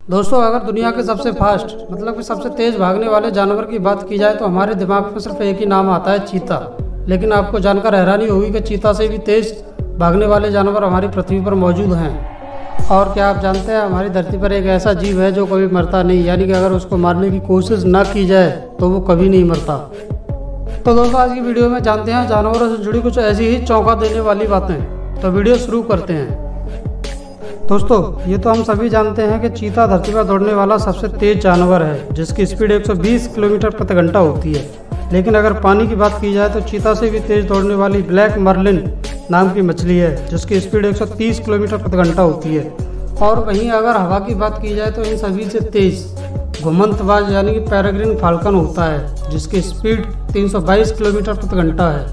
दोस्तों, अगर दुनिया के सबसे फास्ट मतलब कि सबसे तेज भागने वाले जानवर की बात की जाए तो हमारे दिमाग में सिर्फ एक ही नाम आता है, चीता। लेकिन आपको जानकर हैरानी होगी कि चीता से भी तेज भागने वाले जानवर हमारी पृथ्वी पर मौजूद हैं। और क्या आप जानते हैं, हमारी धरती पर एक ऐसा जीव है जो कभी मरता नहीं, यानी कि अगर उसको मारने की कोशिश ना की जाए तो वो कभी नहीं मरता। तो दोस्तों, आज की वीडियो में जानते हैं जानवरों से जुड़ी कुछ ऐसी ही चौंका देने वाली बातें। तो वीडियो शुरू करते हैं। दोस्तों, ये तो हम सभी जानते हैं कि चीता धरती पर दौड़ने वाला सबसे तेज जानवर है, जिसकी स्पीड 120 किलोमीटर प्रति घंटा होती है। लेकिन अगर पानी की बात की जाए तो चीता से भी तेज दौड़ने वाली ब्लैक मर्लिन नाम की मछली है, जिसकी स्पीड 130 किलोमीटर प्रति घंटा होती है। और वहीं अगर हवा की बात की जाए तो इन सभी से तेज घुमंतबाज यानी कि पेरेग्रिन फाल्कन होता है, जिसकी स्पीड 322 किलोमीटर प्रति घंटा है।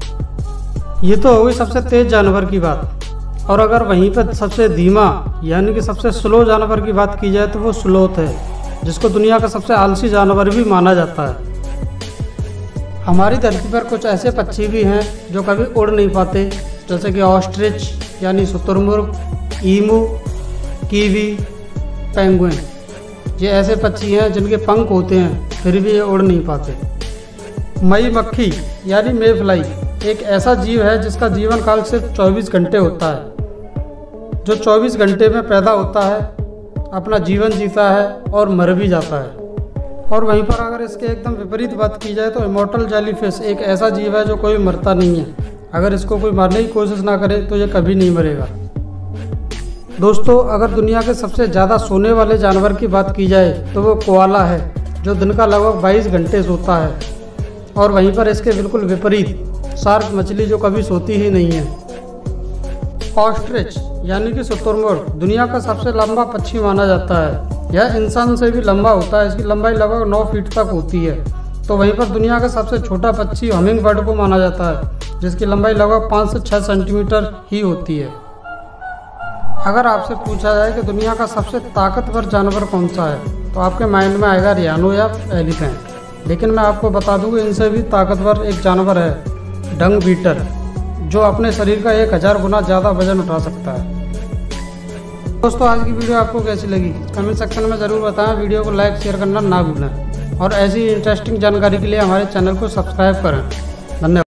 ये तो हो गई सबसे तेज जानवर की बात। और अगर वहीं पर सबसे धीमा यानी कि सबसे स्लो जानवर की बात की जाए तो वो स्लोथ है, जिसको दुनिया का सबसे आलसी जानवर भी माना जाता है। हमारी धरती पर कुछ ऐसे पक्षी भी हैं जो कभी उड़ नहीं पाते, जैसे कि ऑस्ट्रिच यानी शुतुरमुर्ग, ईमू, कीवी, पेंगुइन। ये ऐसे पक्षी हैं जिनके पंख होते हैं फिर भी ये उड़ नहीं पाते। मई मक्खी यानी मे फ्लाई एक ऐसा जीव है जिसका जीवन काल सिर्फ 24 घंटे होता है, जो 24 घंटे में पैदा होता है, अपना जीवन जीता है और मर भी जाता है। और वहीं पर अगर इसके एकदम विपरीत बात की जाए तो इमॉर्टल जेलीफिश एक ऐसा जीव है जो कोई मरता नहीं है। अगर इसको कोई मारने की कोशिश ना करे तो ये कभी नहीं मरेगा। दोस्तों, अगर दुनिया के सबसे ज़्यादा सोने वाले जानवर की बात की जाए तो वो कोआला है, जो दिन का लगभग 22 घंटे सोता है। और वहीं पर इसके बिल्कुल विपरीत शार्क मछली, जो कभी सोती ही नहीं है। ऑस्ट्रिच यानी कि शुतुरमुर्ग दुनिया का सबसे लंबा पक्षी माना जाता है। यह इंसान से भी लंबा होता है, इसकी लंबाई लगभग 9 फीट तक होती है। तो वहीं पर दुनिया का सबसे छोटा पक्षी हमिंग बर्ड को माना जाता है, जिसकी लंबाई लगभग 5 से 6 सेंटीमीटर ही होती है। अगर आपसे पूछा जाए कि दुनिया का सबसे ताकतवर जानवर कौन सा है तो आपके माइंड में आएगा रियानो या एलिफेंट। लेकिन मैं आपको बता दूं कि इनसे भी ताकतवर एक जानवर है, डंग बीटर, जो अपने शरीर का 1000 गुना ज़्यादा वजन उठा सकता है। दोस्तों, आज की वीडियो आपको कैसी लगी कमेंट सेक्शन में ज़रूर बताएं। वीडियो को लाइक शेयर करना ना भूलें और ऐसी इंटरेस्टिंग जानकारी के लिए हमारे चैनल को सब्सक्राइब करें। धन्यवाद।